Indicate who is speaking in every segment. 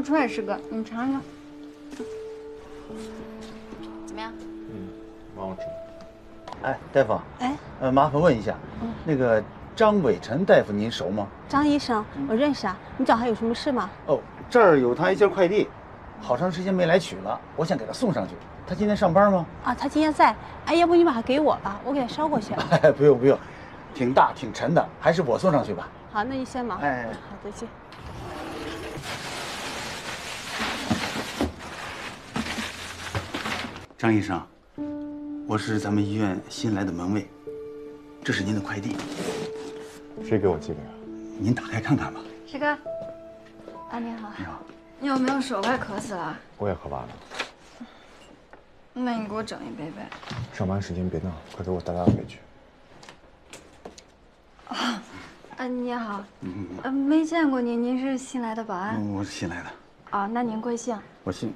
Speaker 1: 出来，师哥，你尝尝。怎么样？
Speaker 2: 蛮好吃。
Speaker 3: 哎，大夫。
Speaker 4: 哎，
Speaker 3: 麻烦问一下，那个张伟晨大夫您熟吗？
Speaker 4: 张医生，我认识啊。你找他有什么事吗？
Speaker 3: 哦，这儿有他一件快递，好长时间没来取了，我想给他送上去。他今天上班吗？
Speaker 4: 啊，他今天在。哎，要不你把它给我吧，我给他捎过去。
Speaker 3: 哎，不用不用，挺大挺沉的，还是我送上去吧。
Speaker 4: 好，那你先忙。
Speaker 3: 哎，
Speaker 4: 好，再见。
Speaker 3: 张医生，我是咱们医院新来的门卫，这是您的快递，
Speaker 2: 谁给我寄的呀？
Speaker 3: 您打开看看吧。
Speaker 1: 师哥，啊，你好。
Speaker 3: 你好。
Speaker 1: 你有没有手？快渴死了。
Speaker 2: 我也喝完了。
Speaker 1: 那你给我整一杯呗。
Speaker 2: 上班时间别闹，快给我倒2杯去。
Speaker 1: 啊，你好。没见过您，您是新来的保安？
Speaker 3: 我是新来的。
Speaker 1: 啊，那您贵姓？
Speaker 3: 我姓。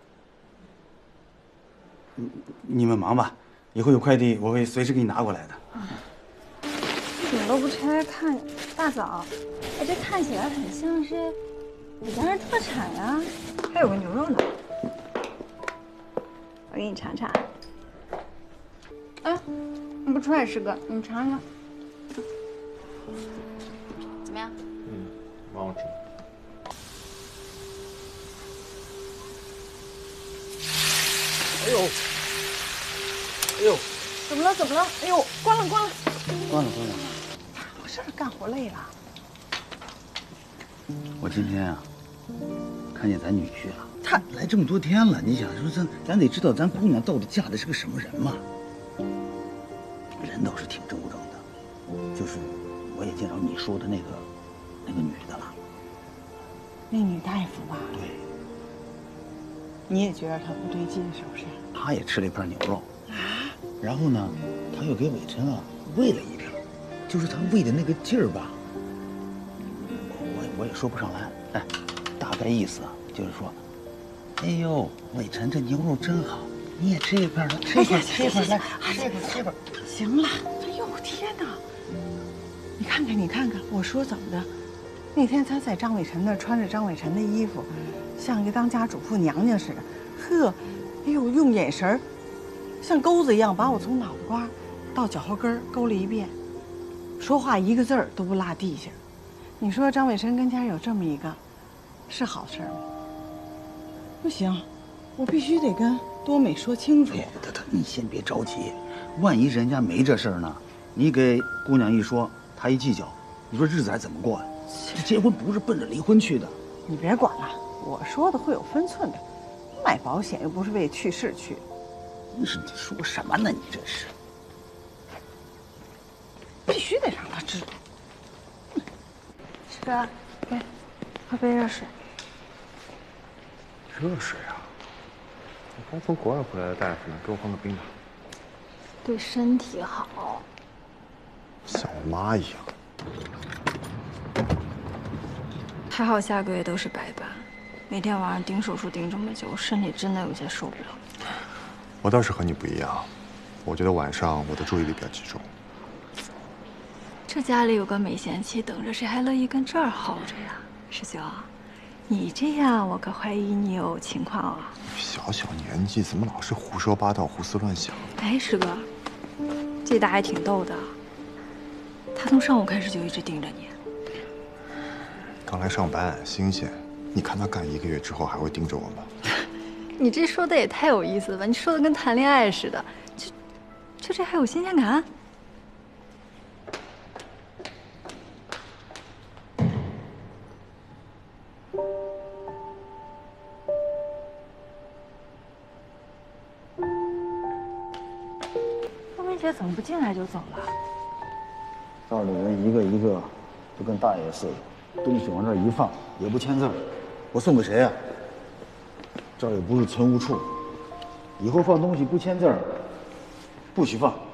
Speaker 3: 你们忙吧，以后有快递我会随时给你拿过来的。
Speaker 1: 怎么都不拆看？大枣，哎，这看起来很像是你家人特产呀，还有个牛肉呢。我给你尝尝。哎，你不出来，师哥，你尝尝。怎么样？
Speaker 2: 蛮好吃。
Speaker 3: 哎呦，哎呦，
Speaker 4: 怎么了？怎么了？哎呦，关了，关了，
Speaker 3: 关了关了。
Speaker 4: 我是不是干活累了？
Speaker 3: 我今天啊，看见咱女婿了。他来这么多天了，你想说咱得知道咱姑娘到底嫁的是个什么人嘛？人倒是挺周正的，就是我也见着你说的那个女的了。
Speaker 4: 那女大夫吧？
Speaker 3: 对。
Speaker 4: 你也觉得她不对劲是不是？
Speaker 3: 她也吃了一片牛肉啊，然后呢，她又给伟琛啊喂了一片，就是她喂的那个劲儿吧，我也说不上来。哎，大概意思啊，就是说，哎呦，伟琛这牛肉真好，你也吃一片，来吃一片，吃一片，来吃一片。
Speaker 4: 行了，哎呦天哪！你看看，你看看，我说怎么的？那天他在张伟晨那儿穿着张伟晨的衣服，像一个当家主妇娘娘似的，呵，哎呦，用眼神儿像钩子一样把我从脑袋瓜到脚后跟勾了一遍，说话一个字儿都不落地下。你说张伟晨跟前有这么一个，是好事吗？不行，我必须得跟多美说清楚。
Speaker 3: 你先别着急，万一人家没这事儿呢？你给姑娘一说，她一计较，你说日子还怎么过呀？这结婚不是奔着离婚去的。
Speaker 4: 你别管了，我说的会有分寸的。买保险又不是为去世去。
Speaker 3: 你说什么呢？你这是。
Speaker 4: 必须得让他知道。
Speaker 1: 师哥，给，喝杯热水。
Speaker 2: 热水啊！我刚从国外回来的大夫呢，给我换个冰的。
Speaker 1: 对身体好。
Speaker 2: 像我妈一样。
Speaker 1: 还好下个月都是白班，每天晚上盯手术盯这么久，身体真的有些受不了。
Speaker 2: 我倒是和你不一样，我觉得晚上我的注意力比较集中。
Speaker 1: 这家里有个美贤妻等着，谁还乐意跟这儿耗着呀？师兄，你这样我可怀疑你有情况啊。
Speaker 2: 小小年纪怎么老是胡说八道、胡思乱想？
Speaker 1: 哎，师哥，这大爷挺逗的，他从上午开始就一直盯着你。
Speaker 2: 刚来上班，新鲜。你看他干1个月之后还会盯着我吗？
Speaker 1: 你这说的也太有意思了吧！你说的跟谈恋爱似的，就这还有新鲜感？冬梅姐怎么不进来就走了？
Speaker 3: 这儿的人一个一个就跟大爷似的，东西往这儿一放也不签字儿，我送给谁呀？这儿又不是存物处，以后放东西不签字儿，不许放。